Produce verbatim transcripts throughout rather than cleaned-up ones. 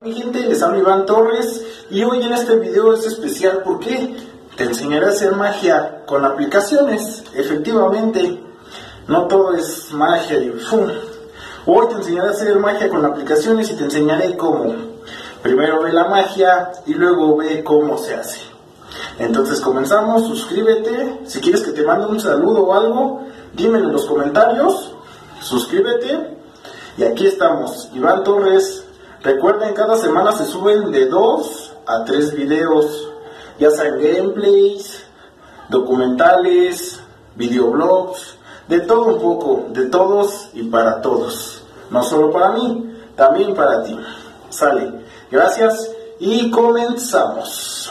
Mi gente, les habla Iván Torres y hoy en este video es especial porque te enseñaré a hacer magia con aplicaciones. Efectivamente, no todo es magia y ¡fum! Hoy te enseñaré a hacer magia con aplicaciones y te enseñaré cómo. Primero ve la magia y luego ve cómo se hace. Entonces comenzamos, suscríbete, si quieres que te mande un saludo o algo, dímelo en los comentarios, suscríbete y aquí estamos, Iván Torres. Recuerden, cada semana se suben de dos a tres videos, ya sean gameplays, documentales, videoblogs, de todo un poco, de todos y para todos. No solo para mí, también para ti. Sale. Gracias y comenzamos.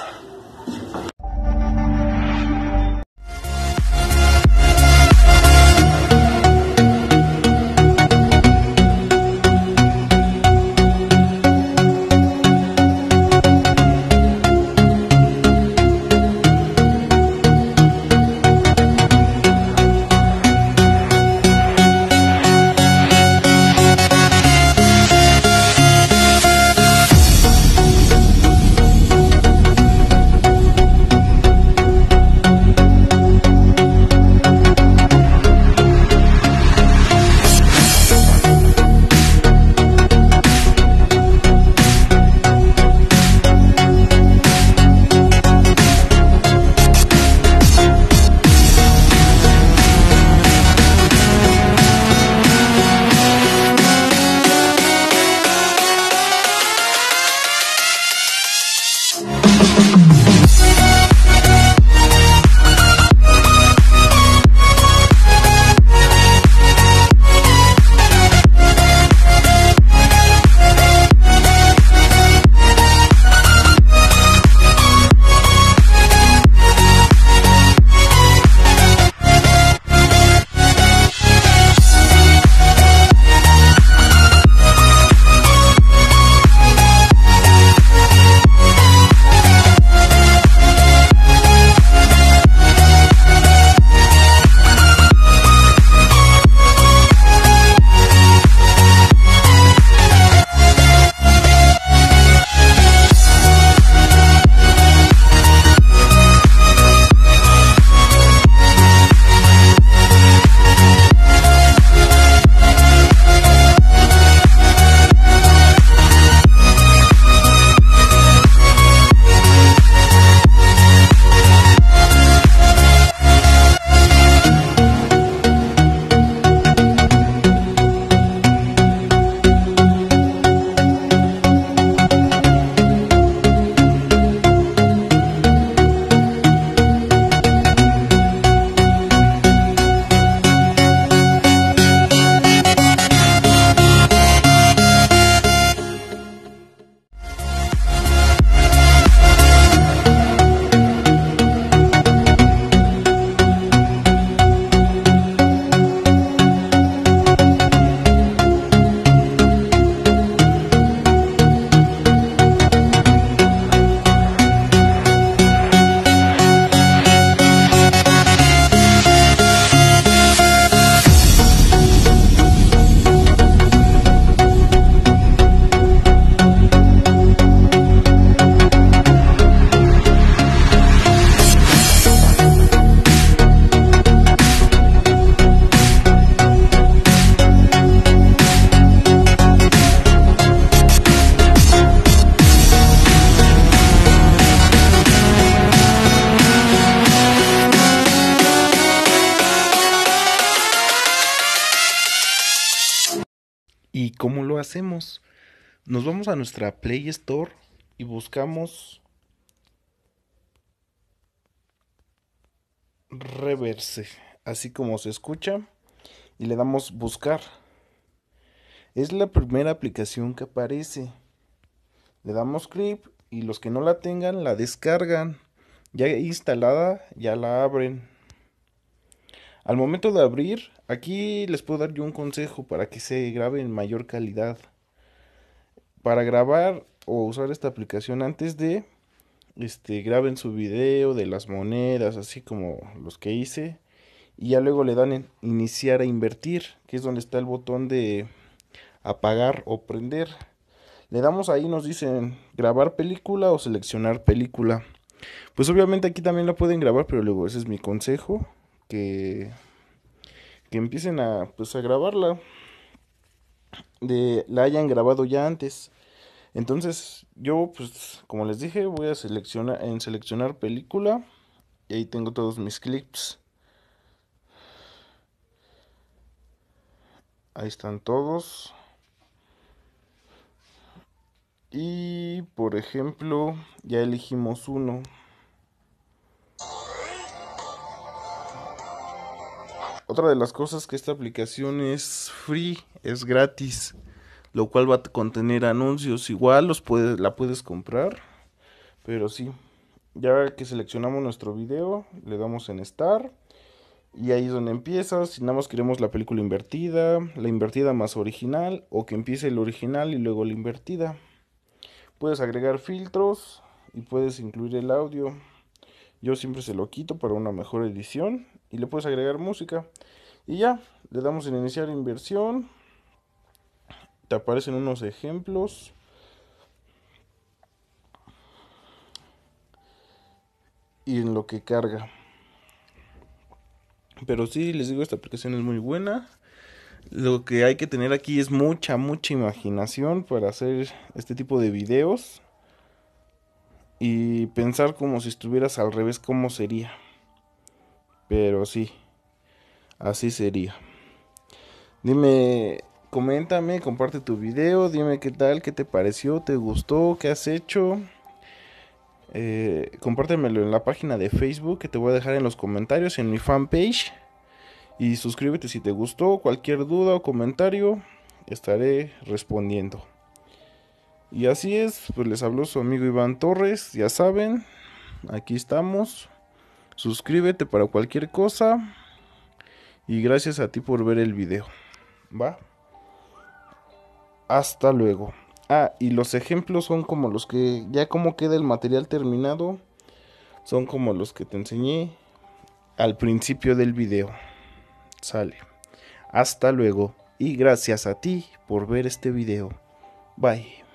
¿Y cómo lo hacemos? Nos vamos a nuestra Play Store y buscamos Reverse, así como se escucha, y le damos buscar. Es la primera aplicación que aparece. Le damos clic y los que no la tengan la descargan. Ya instalada, ya la abren. Al momento de abrir, aquí les puedo dar yo un consejo para que se grabe en mayor calidad. Para grabar o usar esta aplicación antes de, este, graben su video de las monedas, así como los que hice. Y ya luego le dan en iniciar a invertir, que es donde está el botón de apagar o prender. Le damos ahí, nos dicen grabar película o seleccionar película. Pues obviamente aquí también la pueden grabar, pero luego ese es mi consejo, que, que empiecen a, pues, a grabarla, de la hayan grabado ya antes. Entonces yo, pues como les dije, voy a seleccionar en seleccionar película y ahí tengo todos mis clips. Ahí están todos. Y por ejemplo, ya elegimos uno. Otra de las cosas que esta aplicación es free, es gratis, lo cual va a contener anuncios. Igual los puedes, la puedes comprar, pero sí. Ya que seleccionamos nuestro video, le damos en Start y ahí es donde empieza. Si nada más queremos la película invertida, la invertida más original, o que empiece el original y luego la invertida. Puedes agregar filtros y puedes incluir el audio. Yo siempre se lo quito para una mejor edición. Y le puedes agregar música. Y ya, le damos en iniciar inversión. Te aparecen unos ejemplos. Y en lo que carga. Pero sí, les digo, esta aplicación es muy buena. Lo que hay que tener aquí es mucha, mucha imaginación para hacer este tipo de videos. Y pensar como si estuvieras al revés, cómo sería. Pero sí, así sería. Dime, coméntame, comparte tu video, dime qué tal, qué te pareció, te gustó, qué has hecho. Eh, compártemelo en la página de Facebook que te voy a dejar en los comentarios, en mi fanpage. Y suscríbete si te gustó, cualquier duda o comentario, estaré respondiendo. Y así es, pues les habló su amigo Iván Torres, ya saben, aquí estamos. Suscríbete para cualquier cosa. Y gracias a ti por ver el video. ¿Va? Hasta luego. Ah, y los ejemplos son como los que, ya como queda el material terminado, son como los que te enseñé al principio del video. Sale. Hasta luego. Y gracias a ti por ver este video. Bye.